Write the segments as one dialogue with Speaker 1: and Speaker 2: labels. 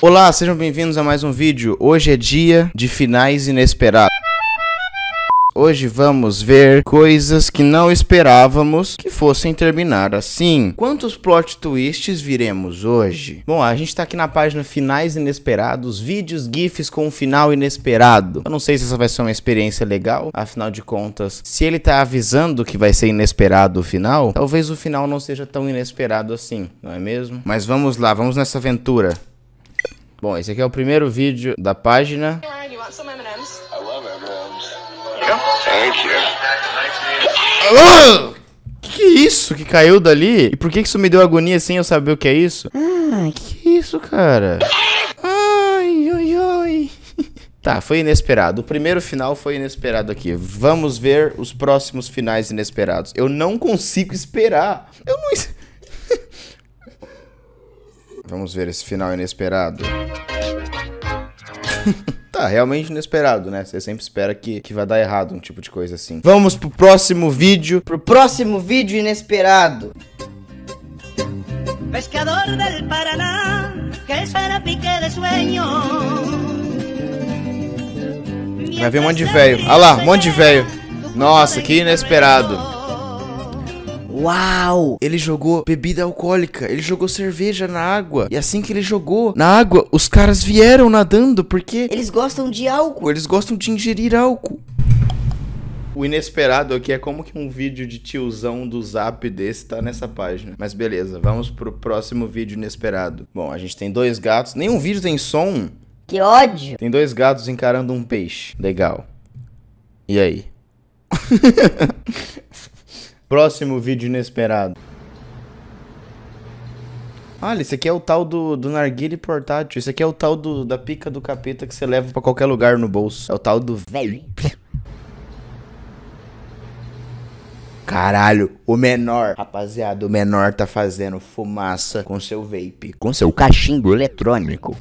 Speaker 1: Olá, sejam bem-vindos a mais um vídeo. Hoje é dia de finais inesperados. Hoje vamos ver coisas que não esperávamos que fossem terminar assim. Quantos plot twists viremos hoje? Bom, a gente tá aqui na página Finais Inesperados, vídeos, gifs com um final inesperado. Eu não sei se essa vai ser uma experiência legal, afinal de contas, se ele tá avisando que vai ser inesperado o final, talvez o final não seja tão inesperado assim, não é mesmo? Mas vamos lá, vamos nessa aventura. Bom, esse aqui é o primeiro vídeo da página. Que isso que caiu dali? E por que isso me deu agonia sem eu saber o que é isso? Que isso, cara? Ai, ai, ai. Tá, foi inesperado. O primeiro final foi inesperado aqui. Vamos ver os próximos finais inesperados. Eu não consigo esperar. Eu não... Vamos ver esse final inesperado. Tá, realmente inesperado, né? Você sempre espera que vai dar errado um tipo de coisa assim. Vamos pro próximo vídeo. Pro próximo vídeo inesperado. Pescador del Paraná, que espera pique de sueño. Vai ver um monte de velho. Olha lá, um monte de velho. Nossa, que inesperado. Uau! Ele jogou bebida alcoólica, ele jogou cerveja na água. E assim que ele jogou na água, os caras vieram nadando porque eles gostam de álcool, eles gostam de ingerir álcool. O inesperado aqui é como que um vídeo de tiozão do Zap desse tá nessa página. Mas beleza, vamos pro próximo vídeo inesperado. Bom, a gente tem dois gatos, nenhum vídeo tem som.
Speaker 2: Que ódio!
Speaker 1: Tem dois gatos encarando um peixe, legal. E aí? Próximo vídeo inesperado. Olha, esse aqui é o tal do narguile portátil. Esse aqui é o tal da pica do capeta que você leva pra qualquer lugar no bolso. É o tal do vape. Caralho, o menor. Rapaziada, o menor tá fazendo fumaça com seu vape.
Speaker 2: Com seu cachimbo eletrônico.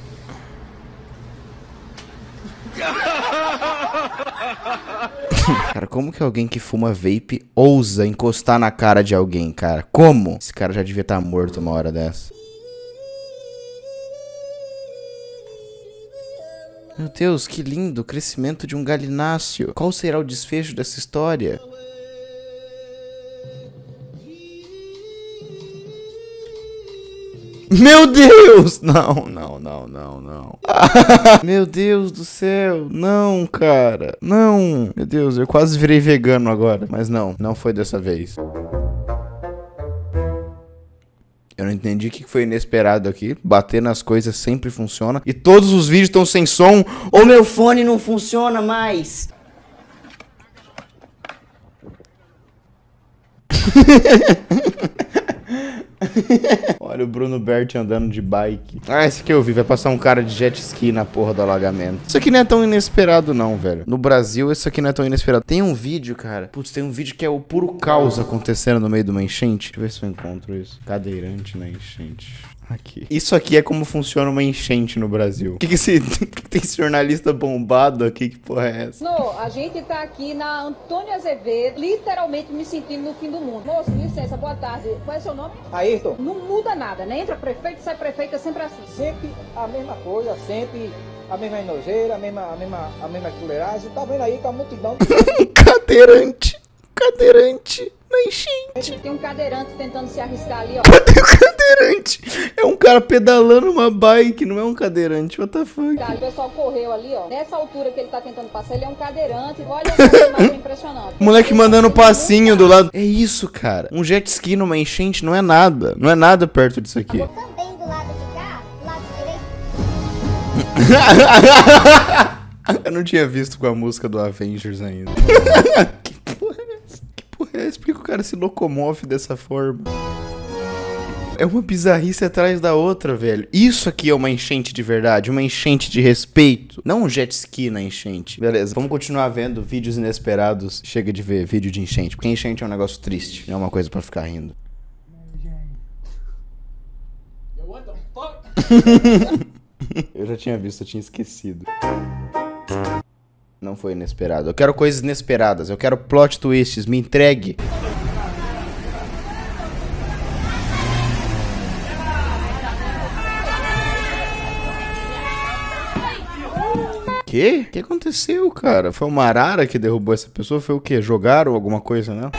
Speaker 1: Cara, como que alguém que fuma vape ousa encostar na cara de alguém, cara? Como? Esse cara já devia estar morto uma hora dessa. Meu Deus, que lindo, o crescimento de um galináceo. Qual será o desfecho dessa história? Meu Deus! Não, não, não, não, não. Meu Deus do céu. Não, cara. Não. Meu Deus, eu quase virei vegano agora. Mas não, não foi dessa vez. Eu não entendi o que foi inesperado aqui. Bater nas coisas sempre funciona. E todos os vídeos estão sem som.
Speaker 2: O meu fone não funciona mais.
Speaker 1: Olha o Bruno Berti andando de bike. Ah, esse aqui eu vi. Vai passar um cara de jet ski na porra do alagamento. Isso aqui não é tão inesperado não, velho. No Brasil, isso aqui não é tão inesperado. Tem um vídeo, cara. Putz, tem um vídeo que é o puro caos acontecendo no meio de uma enchente. Deixa eu ver se eu encontro isso. Cadeirante na enchente. Aqui. Isso aqui é como funciona uma enchente no Brasil. Por que tem esse jornalista bombado aqui? Que porra é essa?
Speaker 3: Não, a gente tá aqui na Antônio Azevedo, literalmente me sentindo no fim do mundo. Moço, licença, boa tarde. Qual é o seu nome?
Speaker 4: Ayrton.
Speaker 3: Não muda nada, né? Entra prefeito, sai prefeito, é sempre assim.
Speaker 4: Sempre a mesma coisa, sempre a mesma nojeira, a mesma fuleiragem. Tá vendo aí com a multidão?
Speaker 1: Cadeirante. Cadeirante na enchente.
Speaker 3: Tem um cadeirante tentando se arriscar ali, ó.
Speaker 1: Cadê o cadeirante? É um cara pedalando uma bike, não é um cadeirante. What the fuck?
Speaker 3: O pessoal correu ali, ó. Nessa altura que ele tá tentando passar, ele é um cadeirante. Olha essa imagem impressionante.
Speaker 1: Moleque mandando passinho do lado. É isso, cara. Um jet ski numa enchente não é nada. Não é nada perto disso aqui.
Speaker 5: Também do lado de cá, do lado direito.
Speaker 1: Eu não tinha visto com a música do Avengers ainda. Que porra é essa? Que porra é essa? Por que o cara se locomove dessa forma? É uma bizarrice atrás da outra, velho. Isso aqui é uma enchente de verdade, uma enchente de respeito. Não um jet ski na enchente. Beleza, vamos continuar vendo vídeos inesperados. Chega de ver vídeo de enchente, porque enchente é um negócio triste, não é uma coisa pra ficar rindo.
Speaker 4: What the fuck?
Speaker 1: Eu já tinha visto, eu tinha esquecido. Não foi inesperado. Eu quero coisas inesperadas, eu quero plot twists, me entregue. quê? O que aconteceu, cara? Foi uma arara que derrubou essa pessoa? Foi o quê? Jogaram alguma coisa, né?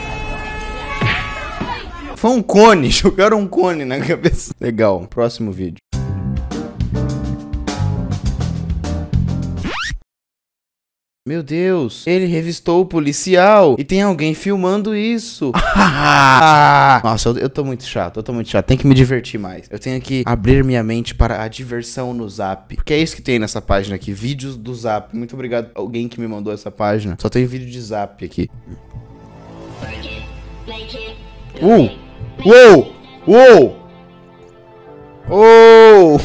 Speaker 1: Foi um cone. Jogaram um cone na cabeça. Legal. Próximo vídeo. Meu Deus, ele revistou o policial e tem alguém filmando isso. Nossa, eu tô muito chato, Tem que me divertir mais. Eu tenho que abrir minha mente para a diversão no Zap. Porque é isso que tem nessa página aqui, vídeos do Zap. Muito obrigado a alguém que me mandou essa página. Só tem vídeo de Zap aqui. Uou! Uou! Oh!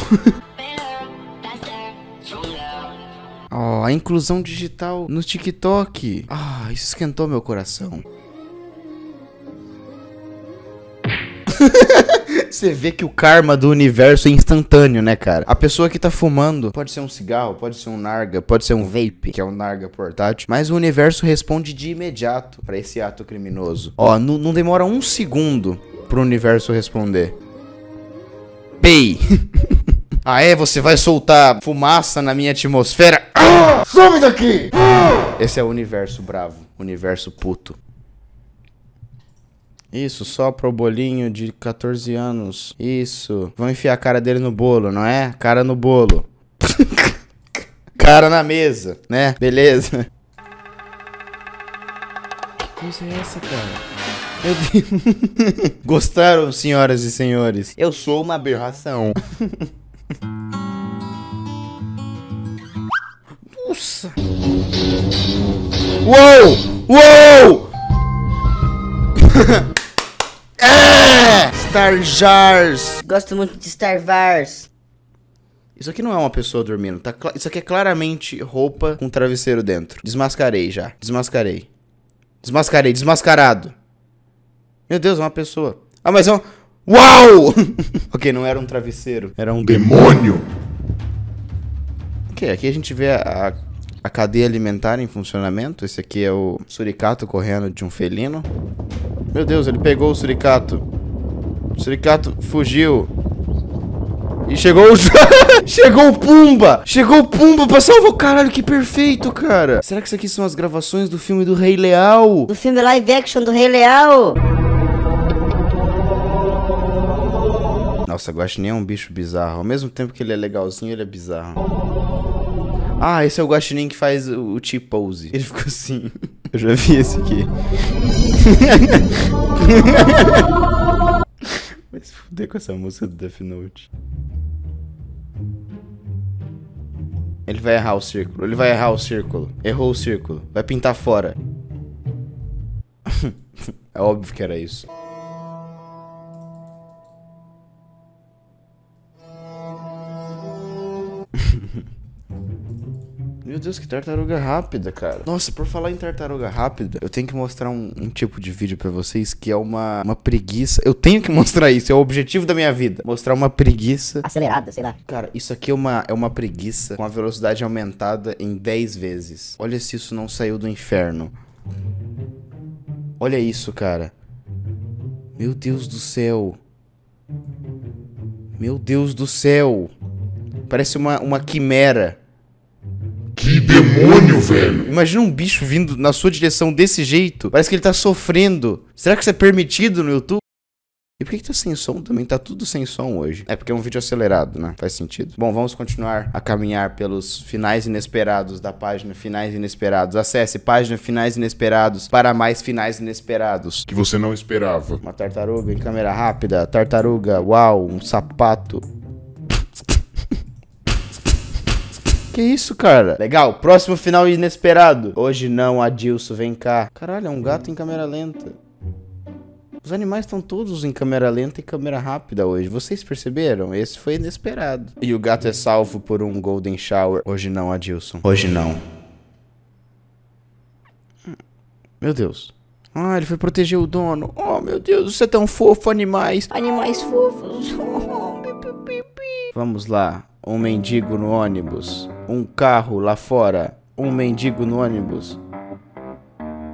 Speaker 1: Oh, a inclusão digital no TikTok. Ah, isso esquentou meu coração. Você vê que o karma do universo é instantâneo, né, cara? A pessoa que tá fumando pode ser um cigarro, pode ser um narga, pode ser um vape, que é um narga portátil, mas o universo responde de imediato pra esse ato criminoso. Ó, não demora um segundo pro universo responder. Pay! Ah, é? Você vai soltar fumaça na minha atmosfera? Ah! Some daqui! Ah! Esse é o universo bravo, universo puto. Isso, sopra o bolinho de 14 anos. Isso. Vão enfiar a cara dele no bolo, não é? Cara no bolo. Cara na mesa, né? Beleza. Que coisa é essa, cara? Meu Deus. Gostaram, senhoras e senhores? Eu sou uma aberração. Nossa. Uou! Uou! É! Star Jars.
Speaker 2: Gosto muito de Star Wars.
Speaker 1: Isso aqui não é uma pessoa dormindo. Isso aqui é claramente roupa com travesseiro dentro. Desmascarei já. Desmascarei. Desmascarei. Desmascarado. Meu Deus, é uma pessoa. Ah, mas é um... Uau! Ok, não era um travesseiro. Era um demônio. Ok, aqui a gente vê a cadeia alimentar em funcionamento. Esse aqui é o suricato correndo de um felino. Meu Deus, ele pegou o suricato. O suricato fugiu. E chegou o... Chegou o Pumba! Chegou o Pumba pra salvar o... Caralho, que perfeito, cara! Será que isso aqui são as gravações do filme do Rei Leal?
Speaker 2: Do filme live action do Rei Leal.
Speaker 1: Nossa, Guaxinim é um bicho bizarro. Ao mesmo tempo que ele é legalzinho, ele é bizarro. Ah, esse é o Guaxinim que faz o T-pose. Ele ficou assim. Eu já vi esse aqui. Vai se fuder com essa música do Death Note. Ele vai errar o círculo. Ele vai errar o círculo. Errou o círculo. Vai pintar fora. É óbvio que era isso. Meu Deus, que tartaruga rápida, cara. Nossa, por falar em tartaruga rápida, eu tenho que mostrar um tipo de vídeo pra vocês que é uma preguiça. Eu tenho que mostrar isso, é o objetivo da minha vida. Mostrar uma preguiça
Speaker 2: Acelerada, sei lá.
Speaker 1: Cara, isso aqui é uma preguiça com a velocidade aumentada em 10 vezes. Olha se isso não saiu do inferno. Olha isso, cara. Meu Deus do céu. Meu Deus do céu. Parece uma quimera.
Speaker 6: Que demônio, velho!
Speaker 1: Imagina um bicho vindo na sua direção desse jeito. Parece que ele tá sofrendo. Será que isso é permitido no YouTube? E por que tá sem som também? Tá tudo sem som hoje. É porque é um vídeo acelerado, né? Faz sentido. Bom, vamos continuar a caminhar pelos finais inesperados da página Finais Inesperados. Acesse página Finais Inesperados para mais finais inesperados.
Speaker 6: Que você não esperava.
Speaker 1: Uma tartaruga em câmera rápida. Tartaruga, uau, um sapato. Que isso, cara? Legal, próximo final inesperado. Hoje não, Adilson, vem cá. Caralho, é um gato em câmera lenta. Os animais estão todos em câmera lenta e câmera rápida hoje. Vocês perceberam? Esse foi inesperado. E o gato é salvo por um Golden Shower. Hoje não, Adilson. Hoje não. Meu Deus. Ah, ele foi proteger o dono. Oh, meu Deus, você é tão fofo, animais.
Speaker 2: Animais fofos.
Speaker 1: Vamos lá. Um mendigo no ônibus. Um carro lá fora. Um mendigo no ônibus.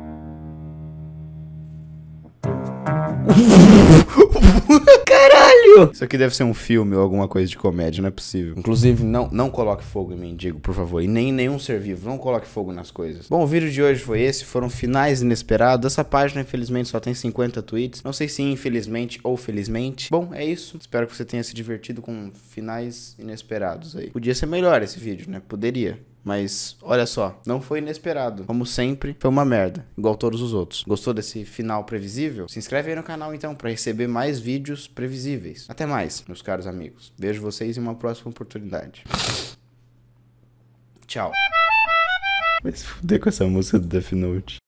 Speaker 1: Caralho!
Speaker 2: fogo!
Speaker 1: Isso aqui deve ser um filme ou alguma coisa de comédia, não é possível. Inclusive, não coloque fogo em mendigo, por favor. E nem em nenhum ser vivo. Não coloque fogo nas coisas. Bom, o vídeo de hoje foi esse. Foram finais inesperados. Essa página, infelizmente, só tem 50 tweets. Não sei se infelizmente ou felizmente. Bom, é isso. Espero que você tenha se divertido com finais inesperados aí. Podia ser melhor esse vídeo, né? Poderia. Mas, olha só, não foi inesperado. Como sempre, foi uma merda, igual todos os outros. Gostou desse final previsível? Se inscreve aí no canal então, pra receber mais vídeos previsíveis. Até mais, meus caros amigos. Vejo vocês em uma próxima oportunidade. Tchau. Vai se fuder com essa música do Death Note.